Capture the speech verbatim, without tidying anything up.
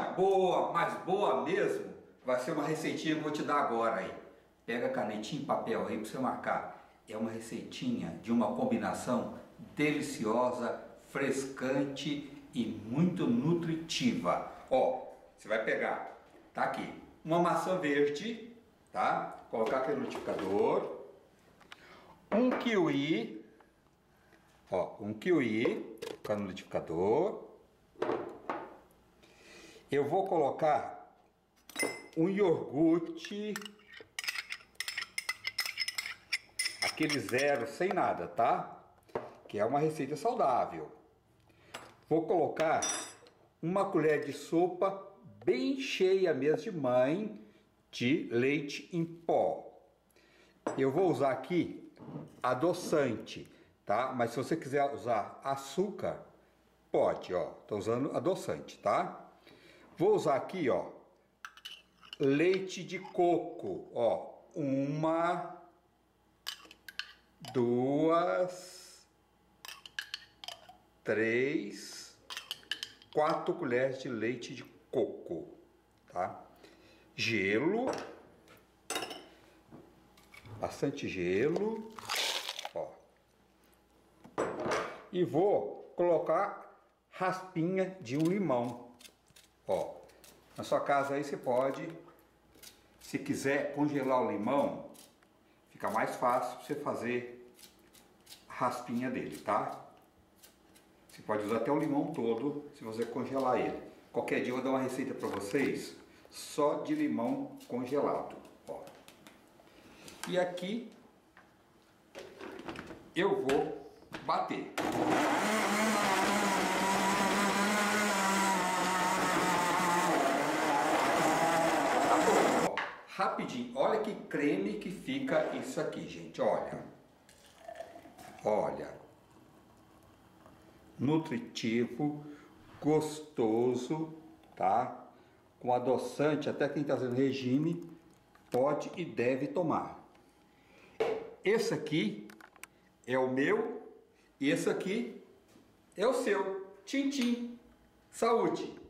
boa, mas boa mesmo, vai ser uma receitinha que eu vou te dar agora aí. Pega canetinha e papel aí para você marcar. É uma receitinha de uma combinação deliciosa, frescante e muito nutritiva. Ó, você vai pegar, tá aqui, uma maçã verde, tá? Colocar aqui no liquidificador. Um kiwi, ó, um kiwi, colocar no liquidificador. Eu vou colocar um iogurte, aquele zero, sem nada, tá? Que é uma receita saudável. Vou colocar uma colher de sopa bem cheia mesmo de mãe de leite em pó. Eu vou usar aqui adoçante, tá? Mas se você quiser usar açúcar, pode, ó. Tô usando adoçante, tá? Vou usar aqui, ó, leite de coco, ó, uma, duas, três, quatro colheres de leite de coco, tá? Gelo, bastante gelo, ó. E vou colocar raspinha de um limão. Ó, na sua casa aí você pode, se quiser congelar o limão, fica mais fácil para você fazer a raspinha dele, tá? Você pode usar até o limão todo se você congelar ele. Qualquer dia eu vou dar uma receita para vocês só de limão congelado, ó. E aqui eu vou bater. Rapidinho, olha que creme que fica isso aqui, gente, olha, olha, nutritivo, gostoso, tá? Com adoçante, até quem está fazendo regime pode e deve tomar. Esse aqui é o meu e esse aqui é o seu. Tchim, tchim. Saúde!